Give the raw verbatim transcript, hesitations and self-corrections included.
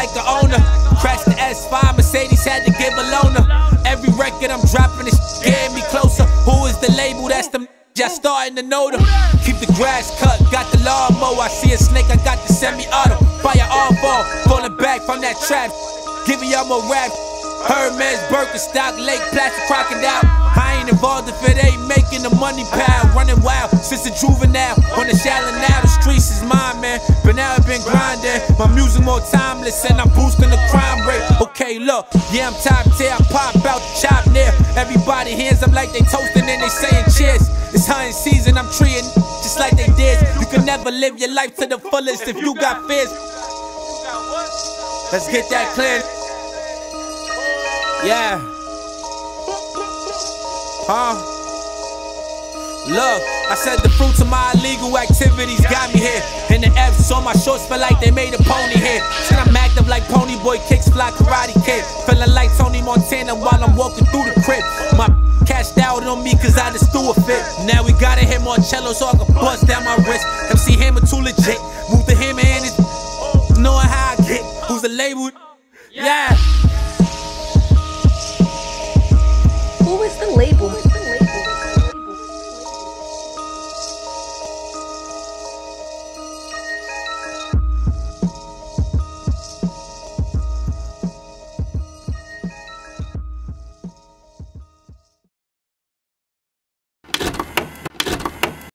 like an owner. Crashed the S five, Mercedes had to give a loaner. Every record I'm dropping is getting me closer. Who is the label? That's the just starting to know them. Keep the grass cut, got the lawnmower. I see a snake, I got the semi-auto. Fire all ball, falling back from that trap. Giving y'all more rap. Hermes, Birkenstock, Lake, plastic crocodile. I ain't involved if it ain't making the money pile. Running wild since a juvenile. On the shallow now, the streets is mine, man. But now I've been grinding. My music more timeless and I'm boosting the crime rate. Okay, look, yeah, I'm top tier. I pop out the chop near. Everybody hands up like they toasting and they saying cheers. It's hunting season, I'm treating just like they did. You can never live your life to the fullest if you got fears. Let's get that clear. Yeah. Huh? Look, I said the fruits of my illegal activities got me here. And the F's on my shorts feel like they made a pony here. Shit, I'm active like Pony Boy, kicks fly Karate Kid. Feeling like Tony Montana while I'm walking through the crib. My cashed out on me cause I just threw a fit. Now we gotta hit more cello so I can bust down my wrist. M C Hammer too legit. Move the hammer in it. Knowing how I get. Who's the label? Yeah. Who is the label?